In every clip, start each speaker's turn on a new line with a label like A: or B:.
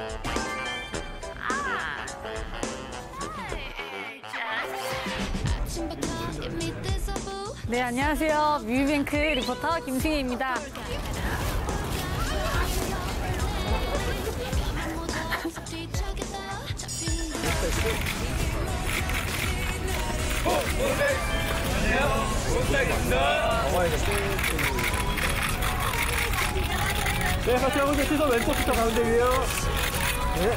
A: 네, 안녕하세요. 뮤비뱅크 리포터 김승희입니다.
B: 네, 같이 하고 계시죠? 왼쪽부터 가운데 위에요. 네.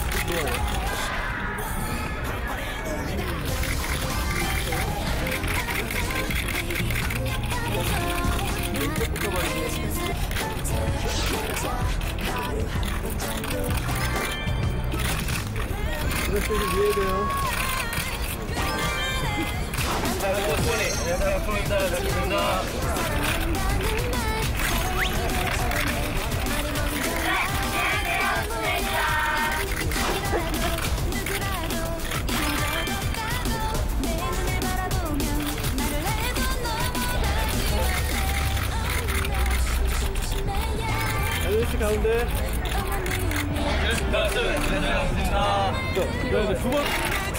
B: 이렇게 위에 돼요. 안녕하세요, 프로입니다. 반갑습니다. LC 가운데. 네, 두 번.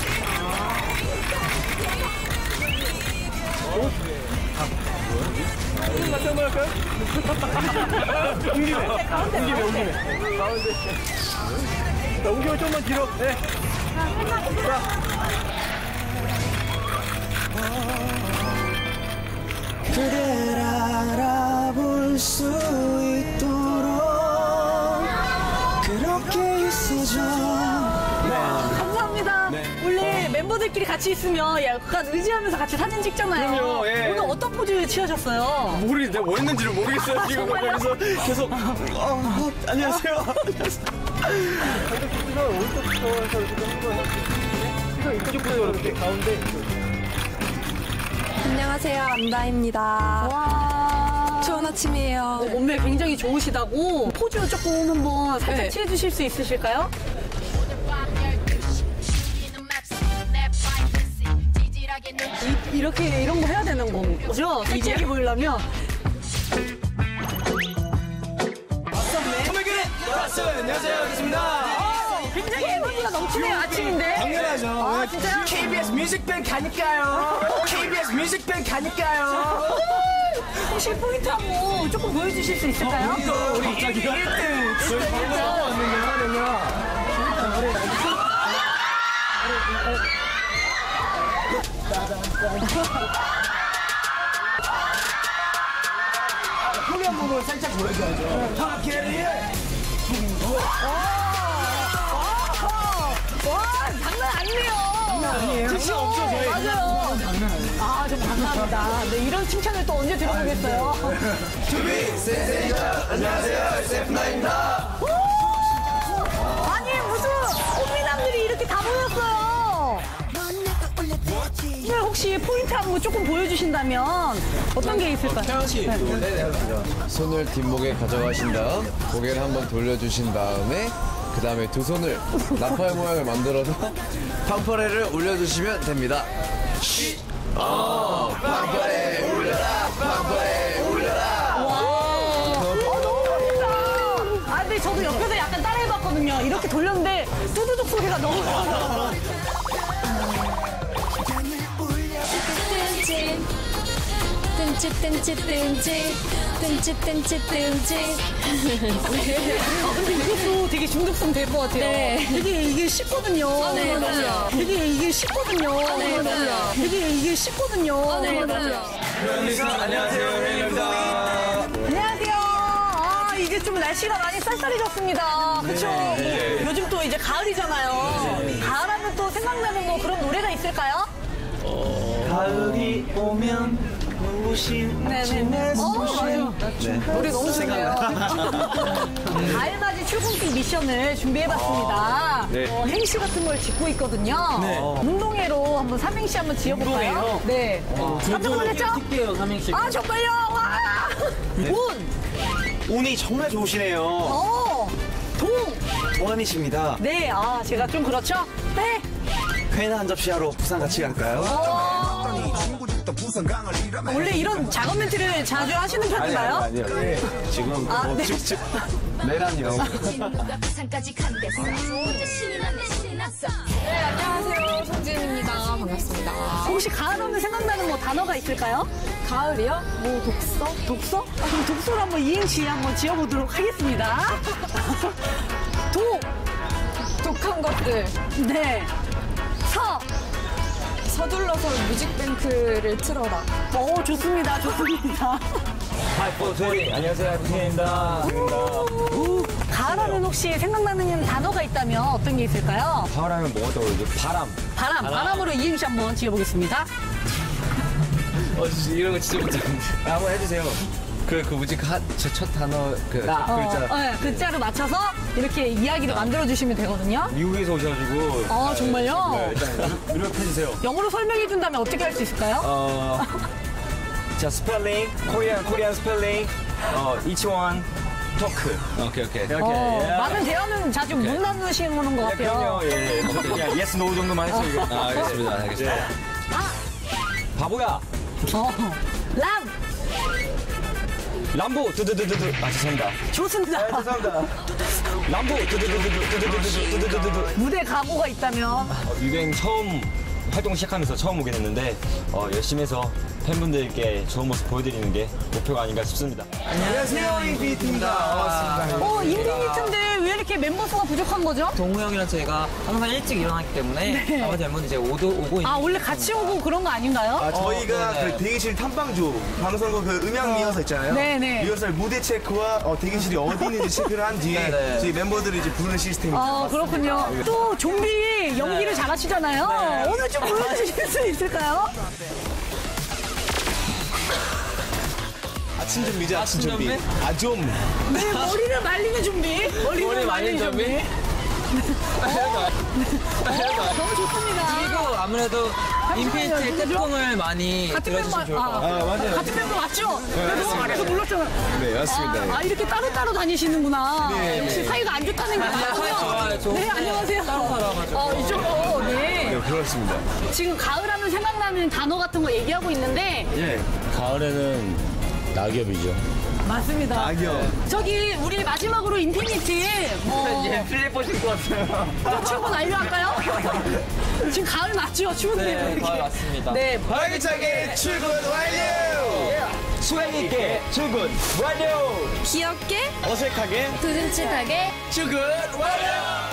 B: 같이 한번 할까요? 옮기면. 가운데. 자, 옮기면 좀만 뒤로. 네. 자.
C: 그댈 알아볼 수 있도록 그렇게 있어줘.
A: 감사합니다.
B: 네.
A: 원래 멤버들끼리 같이 있으면 약간 의지하면서 같이 사진 찍잖아요.
B: 그럼요, 예.
A: 오늘 어떤 포즈 취하셨어요?
B: 모르겠는데 뭐 했는지를 모르겠어요. 지금 그래서 계속 안녕하세요. 오른쪽부터 해서 이렇게 하는 거예요. 이쪽부터 이렇게 가운데.
D: 안녕하세요, 암다입니다.
A: 와.
D: 좋은 아침이에요.
A: 몸매 굉장히 좋으시다고 포즈 조금 한번 살짝
D: 네.
A: 취해주실 수 있으실까요? 이렇게 이런 거 해야 되는 거죠? 섹시하게 보이려면.
C: 안녕하세요, 반갑습니다.
A: 굉장히 에너지가 넘치네요, 아침인데.
C: 당연하죠.
A: 아, 진짜요?
C: KBS 뮤직뱅크 가니까요. KBS 뮤직뱅크 가니까요.
A: 혹시 포인트 한번 조금 보여주실 수 있을까요?
C: 우리 갑자기요? 1등.
B: 저희 방금 하고 왔는 게 하나는요.
C: 소리 한 번만 살짝 보여줘야죠.
A: 와, 장난 아니네요.
C: 장난 아니에요?
A: 진짜 없죠, 저희. 맞아요.
C: 장난 아니에요.
A: 아, 좀 감사합니다. 네, 이런 칭찬을 또 언제 들어보겠어요?
C: 준비, 센세이션. 안녕하세요, SF9입니다.
A: 아니, 무슨 꽃미남들이 이렇게 다 모였어요. 네, 혹시 포인트 한번 조금 보여주신다면 어떤 게 있을까요?
B: 태양 씨.
E: 손을 뒷목에 가져가신 다음 고개를 한번 돌려주신 다음에 그 다음에 두 손을 나팔 모양을 만들어서 팡파레를 올려주시면 됩니다. 팡파레 울려라, 팡파레 울려라.
A: 너무 멋있다. 아, 근데 저도 옆에서 약간 따라해봤거든요. 이렇게 돌렸는데 뚜두둑 소리가 너무 나요.
D: 뜬집 뜬집 뜬집 뜬집 뜬집 뜬집.
A: 근데 이것도 되게 중독성 될 것 같아요.
D: 네.
A: 이게 쉽거든요.
D: 네, 맞아요.
A: 이게 쉽거든요.
D: 네, 맞아요.
A: 이게 쉽거든요.
D: 네, 맞아요.
B: 안녕하세요, 혜입니다.
A: 안녕하세요. 아, 이제 좀 날씨가 많이 쌀쌀해졌습니다. 그쵸? 요즘 또 이제 가을이잖아요. 가을하면 또 생각나는 뭐 그런 노래가 있을까요?
C: 가을이 오면 눈부신 아침에
A: 맞아요. 노래 너무 좋네요. 가을맞이 출근길 미션을 준비해봤습니다.
B: 네.
A: 행시 같은 걸 짓고 있거든요. 운동회로 한번 삼행시 한번 지어볼까요?
B: 운동회요?
A: 네. 깜짝 놀랐죠?
B: 뛸게요, 삼행시.
A: 아, 정말요? 와! 운!
C: 운이 정말 좋으시네요.
A: 동!
C: 동안이십니다.
A: 네, 아, 제가 좀 그렇죠? 네.
C: 회나 한 접시 하러 부산 같이 갈까요?
A: 원래 이런 작업 멘트를 자주 하시는 편인가요?
B: 아니요. 지금
A: 아,
B: 뭐
A: 네.
B: 쭉쭉 내란이요.
D: 네, 안녕하세요. 송지은입니다. 반갑습니다.
A: 혹시 가을하면 생각나는 뭐 단어가 있을까요?
D: 가을이요? 뭐 독서?
A: 독서? 그럼 독서를 한번 이행시 한번 지어보도록 하겠습니다.
D: 독한 것들.
A: 네.
D: 서둘러서 뮤직뱅크를 틀어라.
A: 좋습니다. 좋습니다.
B: 안녕하세요. 하이포입니다.
A: 가을하면 혹시 생각나는 단어가 있다면 어떤 게 있을까요?
B: 가을하면 뭐가 떠오르죠? 바람.
A: 바람으로 이행시 한번 지어보겠습니다.
E: 이런 거 진짜 못하는데.
B: 한번 해주세요.
E: 그 뭐지, 첫 단어, 글자.
A: 네, 글자를 맞춰서 이렇게 이야기를 만들어주시면 되거든요.
B: 미국에서 오셔가지고.
A: 정말요?
B: 일단 노력해주세요.
A: 영어로 설명해준다면 어떻게 할 수 있을까요?
B: 자, 스펠링, 코리안 스펠링, each one, 토크.
E: 오케이.
A: 많은 대화는 자주 못 나누시는 것 같아요.
B: 그럼요, 예. 저도 그냥 yes, no 정도만 했어요, 이거.
E: 알겠습니다.
B: 바보야! 람보, 두두두두두. 죄송합니다.
A: 좋습니다.
B: 죄송합니다. 람보, 두두두두두두두두두두두두.
A: 무대 각오가 있다면
B: 유행 처음 활동 시작하면서 처음 오게 됐는데 열심히 해서 팬분들께 좋은 모습 보여드리는 게 목표가 아닌가 싶습니다.
C: 안녕하세요, 인피니트입니다. 반갑습니다.
A: 인피니트인데 왜 이렇게 멤버 수가 부족한 거죠?
F: 동우 형이랑 저희가 항상 일찍 일어나기 때문에 나머지 멤버는 이제 오고 있는
A: 원래 같이 오고 그런 거 아닌가요?
C: 저희가
F: 네네.
C: 그 대기실 탐방조 방송국 그 음향 리허설 있잖아요.
A: 네네.
C: 리허설 무대 체크와 대기실이 어디 있는지 체크를 한 뒤에
F: 네네.
C: 저희 멤버들이 이제 부르는 시스템입니다.
A: 그렇군요. 또 좀비 연기를 잘하시잖아요. 오늘 좀 보여주실 수 있을까요?
C: 아침 준비죠, 아침 준비.
F: 준비?
C: 좀.
A: 네, 머리를 말리는 준비. 머리를 말리는 준비. 너무 좋습니다.
F: 그리고 아무래도 인피니트의
A: 누구죠?
F: 태풍을 많이
A: 같은
F: 들어주시면 좋을 것 같아요.
C: 맞아요.
A: 같은 멤버 맞죠? 너무 안에서 몰랐잖아요.
E: 네, 맞습니다.
A: 이렇게 따로따로 다니시는구나. 역시 사이가 안 좋다는 게 아니고요.
F: 좋아요.
A: 네, 안녕하세요. 이쪽으로, 네.
E: 그렇습니다.
A: 지금 가을하면 생각나는 단어 같은 거 얘기하고 있는데.
B: 가을에는 낙엽이죠.
A: 맞습니다.
C: 낙엽.
A: 저기, 우리 마지막으로 인피니트.
F: 플리퍼 신고 왔어요.
A: 출근 완료할까요? 지금 가을 맞죠? 추운데.
F: 네, 가을 맞습니다.
A: 네.
C: 활기차게 출근 완료!
B: 수행 있게 출근 완료!
D: 귀엽게,
C: 어색하게
D: 두근치하게
C: 출근 완료!